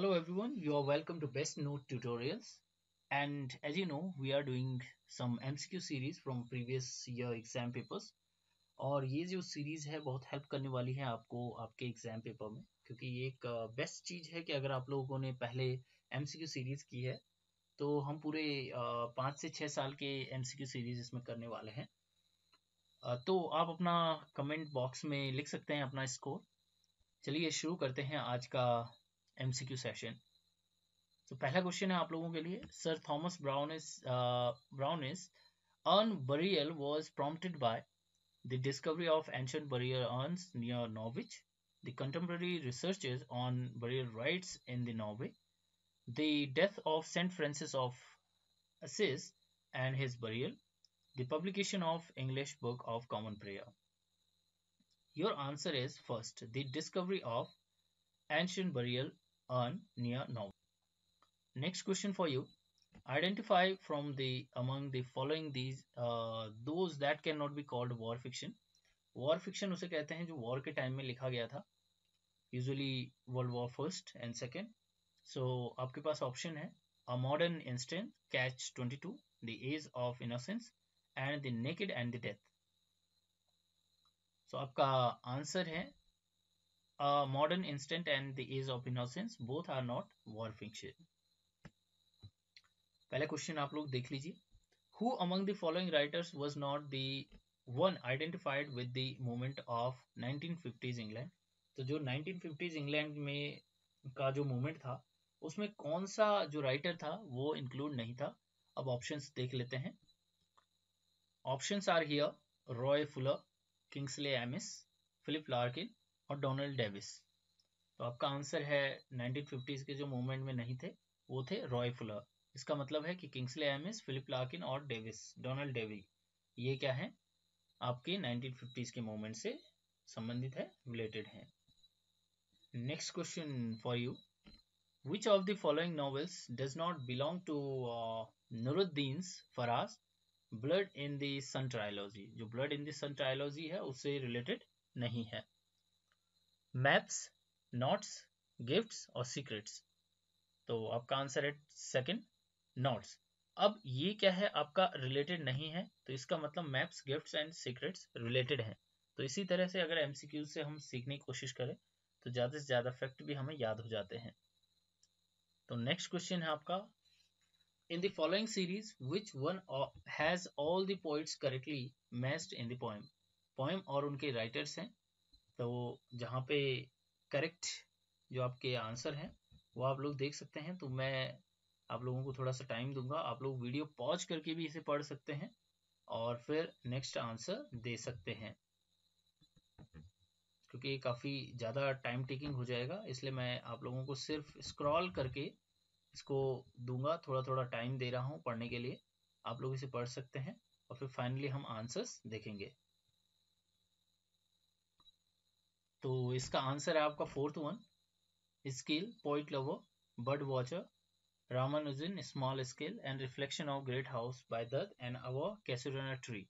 Hello everyone, you are welcome to Best Note Tutorials. And as you know, we are doing some MCQ series from previous year exam papers. और ये जो series है बहुत help करने वाली है आपको आपके एग्जाम पेपर में, क्योंकि ये एक बेस्ट चीज है कि अगर आप लोगों ने पहले MCQ सीरीज की है तो हम पूरे 5 से 6 साल के MCQ सीरीज इसमें करने वाले हैं। तो आप अपना कमेंट बॉक्स में लिख सकते हैं अपना स्कोर। चलिए शुरू करते हैं आज का MCQ सेशन। तो पहला क्वेश्चन है आप लोगों के लिए। Sir Thomas Browne's urn burial was prompted by the discovery of ancient burial urns near Norwich, the contemporary researches on burial rites in the Norway, the death of Saint Francis of Assisi and his burial, the publication of English Book of Common Prayer. Your answer is first, the discovery of ancient burial urn near Norwich. Next question for you. Identify from the among the following these those that cannot be called war fiction. War fiction उसे कहते हैं जो war के time में लिखा गया था, usually world war first and second. So आपके पास ऑप्शन है a modern instant, catch 22, the age of innocence and the naked and the death. So आपका आंसर है a modern instant and the age of innocence, both are not war fiction. पहला question आप लोग देख लीजिए। Who among the following writers was not the one identified with the movement of 1950s England. तो जो 1950s England में का जो मूवमेंट था उसमें कौन सा जो राइटर था वो इंक्लूड नहीं था। अब ऑप्शंस देख लेते हैं। Options are here Roy Fuller, Kingsley Amis, Philip Larkin और डोनाल्ड डेविस। तो आपका आंसर है 1950s के जो मूवमेंट में नहीं थे वो थे रॉय फुलर। इसका मतलब है कि किंग्सले एमिस, फिलिप लार्किन और डेविस, डोनाल्ड डेवी, ये क्या है आपके 1950s के मूवमेंट से संबंधित है, रिलेटेड है। Next question for you. Which of the following novels does not belong to Nuruddin Farah's blood in the sun trilogy. जो blood in the sun trilogy है उससे रिलेटेड नहीं है। मैप्स, नोट्स, गिफ्ट्स और सीक्रेट्स। तो आपका answer है second, notes. अब ये क्या है आपका रिलेटेड नहीं है, तो इसका मतलब maps, gifts and secrets related हैं। तो इसी तरह से अगर MCQ से हम सीखने की कोशिश करें तो ज़्यादा से ज़्यादा फैक्ट भी हमें याद हो जाते हैं। तो नेक्स्ट क्वेश्चन है आपका। In the following series which one has all the poets correctly matched in the poem. Poem और उनके राइटर्स हैं, तो जहाँ पे करेक्ट जो आपके आंसर हैं वो आप लोग देख सकते हैं। तो मैं आप लोगों को थोड़ा सा टाइम दूंगा, आप लोग वीडियो पॉज करके भी इसे पढ़ सकते हैं और फिर नेक्स्ट आंसर दे सकते हैं, क्योंकि ये काफ़ी ज़्यादा टाइम टेकिंग हो जाएगा, इसलिए मैं आप लोगों को सिर्फ स्क्रॉल करके इसको दूंगा। थोड़ा थोड़ा टाइम दे रहा हूँ पढ़ने के लिए, आप लोग इसे पढ़ सकते हैं और फिर फाइनली हम आंसर्स देखेंगे। तो इसका आंसर है आपका fourth one, skill, poet lover, bird watcher, Ramanujan, Small Scale, and Reflection of Great House by Dutt and Our Casuarina Tree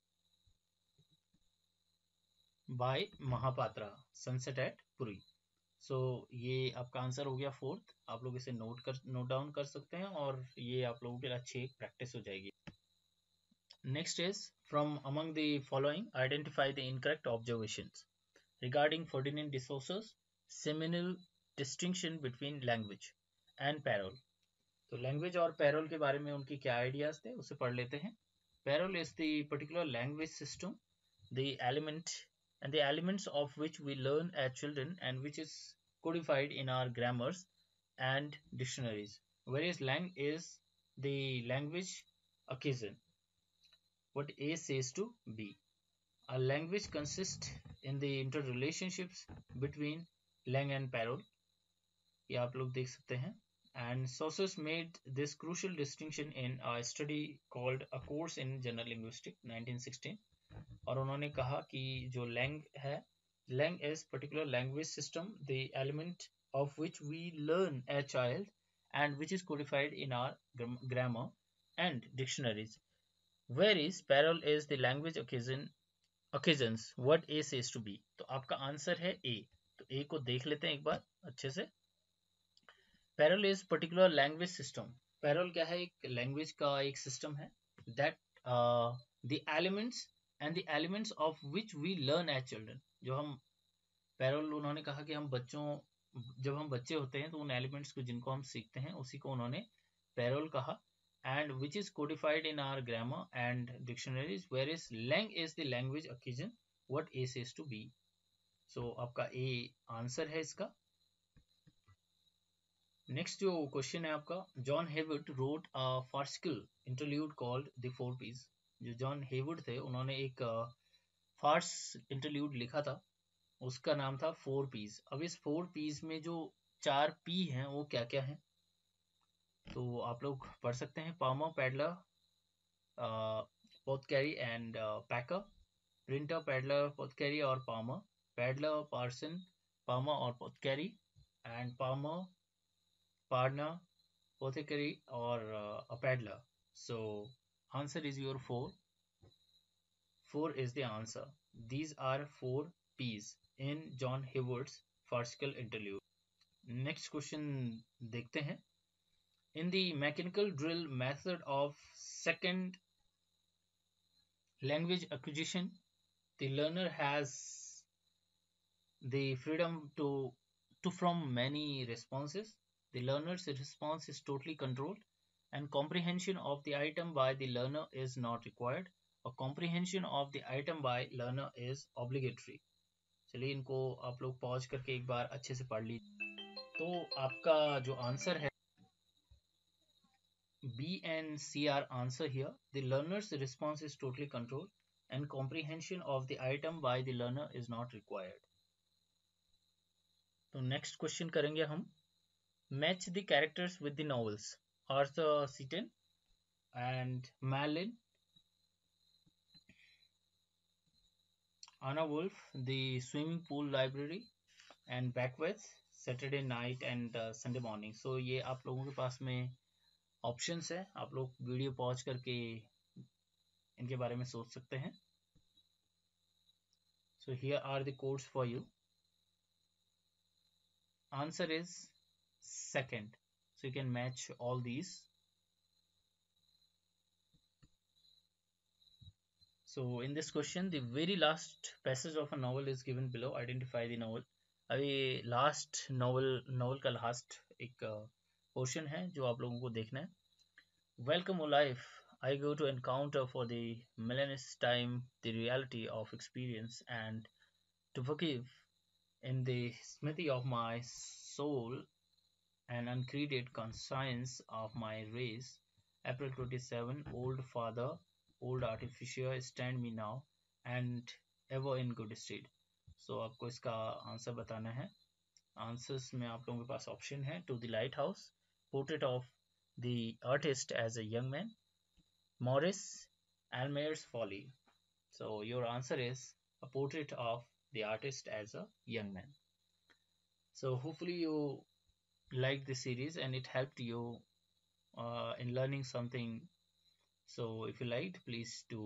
by Mahapatra, Sunset at Puri. So ये आपका आंसर हो गया फोर्थ। आप लोग इसे नोट डाउन कर सकते हैं और ये आप लोगों के लिए अच्छी एक प्रैक्टिस हो जाएगी। Next is from among the following identify the incorrect observations regarding Ferdinand de Saussure's seminal distinction between language and parole। तो लैंग्वेज और पैरोल के बारे में उनकी क्या आइडियाज थे उसे पढ़ लेते हैं। Parole is the particular language system, the element and the elements of which we learn as children and which is codified in our grammars and dictionaries, whereas lang is the language occasion, what A says to B. A language consists in the interrelationships between lang and parole, ये आप लोग देख सकते हैं। And Saussure made this crucial distinction in a study called A Course in General Linguistics 1916। और उन्होंने कहा कि जो लैंग है, langue is particular language system the element of which we learn a child and which is codified in our grammar and dictionaries, where is parole is the language occasions what a says to be. तो आपका answer है ए। तो ए को देख लेते हैं एक बार अच्छे से। Parole is particular language system. Parole क्या है? एक लैंग्वेज का एक सिस्टम है that the elements and the elements of which we learn as children. जो हम पैरल, उन्होंने कहा कि हम बच्चों, जब हम बच्चे होते हैं तो उन एलिमेंट्स को जिनको हम सीखते हैं उसी को उन्होंने पैरल कहा। And which is codified in our grammar and dictionaries where is langue is the language occasion what a says to be. So आपका ए आंसर है इसका। नेक्स्ट जो क्वेश्चन है आपका, John Heywood wrote a farcical interlude called the four P's. जो John Heywood थे उन्होंने एक फार्स इंटरल्यूड लिखा था, उसका नाम था फोर पीस। अब इस फोर पीस में जो चार पी हैं वो क्या क्या हैं, तो आप लोग पढ़ सकते हैं। Palmer, pedlar, pothecary and packer. Printer, pedlar, pothecary और पामर। पैडलर, पार्सन, पामर और pothecary. And palmer, partner, apothecary or a peddler. So answer is your four. Four is the answer. These are four P's in John Hayward's farcical interlude. Next question देखते हैं. In the mechanical drill method of second language acquisition, the learner has the freedom to from many responses. The learner's response is totally controlled, and comprehension of the item by the learner is not required. A comprehension of the item by learner is obligatory. चलिए इनको आप लोग pause करके एक बार अच्छे से पढ़ लीजिए। तो आपका जो आंसर है, B and C are answer here. The learner's response is totally controlled and comprehension of the item by the learner is not required. तो नेक्स्ट क्वेश्चन करेंगे हम, match the characters with the novels. Arthur Seaton and Malin, Anna Wolf, The Swimming Pool Library, and Backwith, Saturday Night and Sunday Morning. So ये आप लोगों के पास में options है, आप लोग वीडियो पॉज करके इनके बारे में सोच सकते हैं। So here are the codes for you. Answer is second. So you can match all these. So in this question, the very last passage of a novel is given below. Identify the novel. अभी last novel का last एक portion है जो आप लोगों को देखना है। Welcome, O life. I go to encounter for the millionth time the reality of experience and to forgive in the smithy of my soul and uncreated conscience of my race. April 27, old father, old artificer, stand me now and ever in good state. So आपको इसका answer बताना है। Answers में आप लोगों के पास option है, to the lighthouse, portrait of the artist as a young man, Morris, Almayer's Folly. So your answer is a portrait of the artist as a young man. So hopefully you liked the series and it helped you in learning something. So if you liked, please do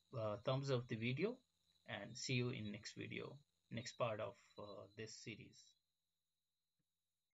thumbs up the video and see you in next video, next part of this series.